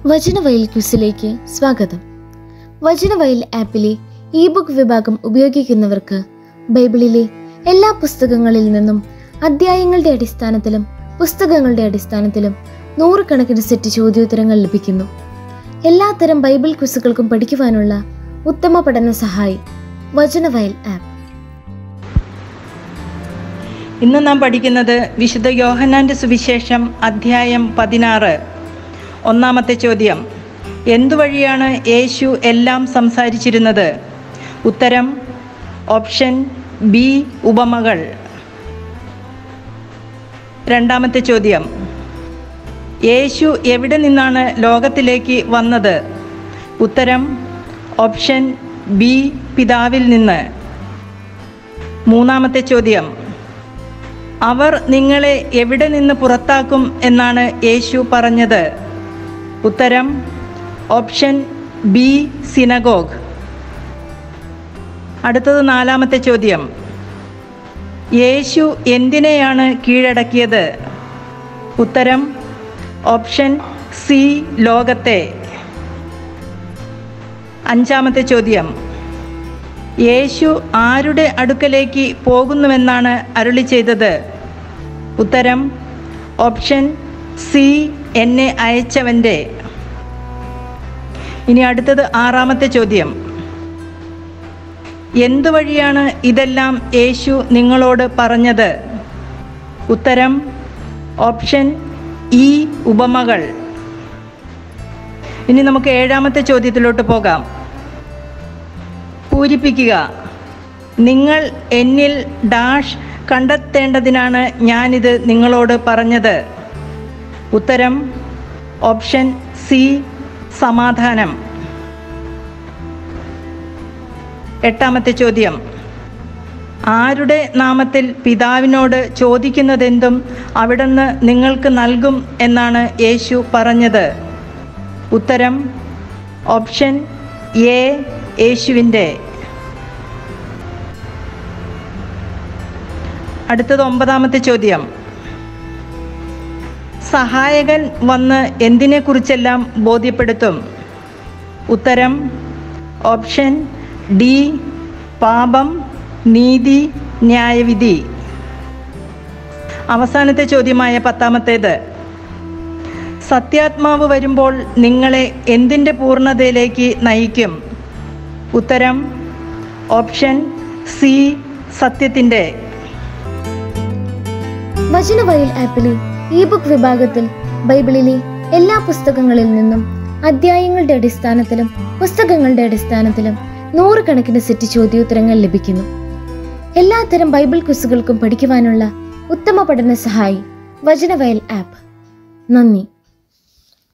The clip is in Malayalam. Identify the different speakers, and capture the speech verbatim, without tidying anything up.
Speaker 1: വചനവയൽ ക്വിസിലേക്ക് സ്വാഗതം. വചനവയൽ ആപ്പിലെ ഇ ബുക്ക് വിഭാഗം ഉപയോഗിക്കുന്നവർക്ക് ബൈബിളിലെ എല്ലാ പുസ്തകങ്ങളിൽ നിന്നും അധ്യായങ്ങളുടെ അടിസ്ഥാനത്തിലും പുസ്തകങ്ങളുടെ അടിസ്ഥാനത്തിലും നൂറുകണക്കിന് സെറ്റ് ചോദ്യോത്തരങ്ങൾ ലഭിക്കുന്നു. എല്ലാത്തരം ബൈബിൾ ക്വിസുകൾക്കും പഠിക്കുവാനുള്ള ഉത്തമ പഠന സഹായി വചനവയൽ ആപ്പ്.
Speaker 2: ഇന്ന് നാം പഠിക്കുന്നത് വിശുദ്ധ യോഹന്നാന്റെ സുവിശേഷം അധ്യായം പതിനാറ്. ഒന്നാമത്തെ ചോദ്യം: എന്തുവഴിയാണ് യേശു എല്ലാം സംസാരിച്ചിരുന്നത്? ഉത്തരം: ഓപ്ഷൻ ബി, ഉപമകൾ. രണ്ടാമത്തെ ചോദ്യം: യേശു എവിടെ നിന്നാണ് ലോകത്തിലേക്ക് വന്നത്? ഉത്തരം: ഓപ്ഷൻ ബി, പിതാവിൽ നിന്ന്. മൂന്നാമത്തെ ചോദ്യം: അവർ നിങ്ങളെ എവിടെ നിന്ന് പുറത്താക്കും എന്നാണ് യേശു പറഞ്ഞത്? ഉത്തരം: ഓപ്ഷൻ ബി, സിനഗോഗ്. അടുത്തത് നാലാമത്തെ ചോദ്യം: യേശു എന്തിനെയാണ് കീഴടക്കിയത്? ഉത്തരം: ഓപ്ഷൻ സി, ലോകത്തെ. അഞ്ചാമത്തെ ചോദ്യം: യേശു ആരുടെ അടുക്കലേക്ക് പോകുന്നുവെന്നാണ് അരുളി ചെയ്തത്? ഉത്തരം: ഓപ്ഷൻ സി, എന്നെ അയച്ചവൻ്റെ. ഇനി അടുത്തത് ആറാമത്തെ ചോദ്യം: എന്തുവഴിയാണ് ഇതെല്ലാം യേശു നിങ്ങളോട് പറഞ്ഞത്? ഉത്തരം: ഓപ്ഷൻ ഇ, ഉപമകൾ. ഇനി നമുക്ക് ഏഴാമത്തെ ചോദ്യത്തിലോട്ട് പോകാം. പൂരിപ്പിക്കുക. നിങ്ങൾ എന്നിൽ ഡാഷ് കണ്ടെത്തേണ്ടതിനാണ് ഞാനിത് നിങ്ങളോട് പറഞ്ഞത്. ഉത്തരം: ഓപ്ഷൻ സി, സമാധാനം. എട്ടാമത്തെ ചോദ്യം: ആരുടെ നാമത്തിൽ പിതാവിനോട് ചോദിക്കുന്നതെന്തും അവിടുന്ന് നിങ്ങൾക്ക് നൽകും എന്നാണ് യേശു പറഞ്ഞത്? ഉത്തരം: ഓപ്ഷൻ എ, യേശുവിൻ്റെ. അടുത്തത് ഒമ്പതാമത്തെ ചോദ്യം: സഹായകൻ വന്ന് എന്തിനെക്കുറിച്ചെല്ലാം ബോധ്യപ്പെടുത്തും? ഉത്തരം: ഓപ്ഷൻ ഡി, പാപം, നീതി, ന്യായവിധി. അവസാനത്തെ ചോദ്യമായ പത്താമത്തേത്: സത്യാത്മാവ് വരുമ്പോൾ നിങ്ങളെ എന്തിൻ്റെ പൂർണ്ണതയിലേക്ക് നയിക്കും? ഉത്തരം: ഓപ്ഷൻ സി, സത്യത്തിൻ്റെ.
Speaker 1: വചനവയൽ ആപ്പിലെ ഇ ബുക്ക് വിഭാഗത്തിൽ ബൈബിളിലെ എല്ലാ പുസ്തകങ്ങളിൽ നിന്നും അധ്യായങ്ങളുടെ അടിസ്ഥാനത്തിലും പുസ്തകങ്ങളുടെ അടിസ്ഥാനത്തിലും നൂറുകണക്കിന് സെറ്റ് ചോദ്യോത്തരങ്ങൾ ലഭിക്കുന്നു. എല്ലാത്തരം ബൈബിൾ ക്വിസുകൾക്കും പഠിക്കുവാനുള്ള ഉത്തമ പഠന സഹായി വചനവയൽ ആപ്പ്. നന്ദി.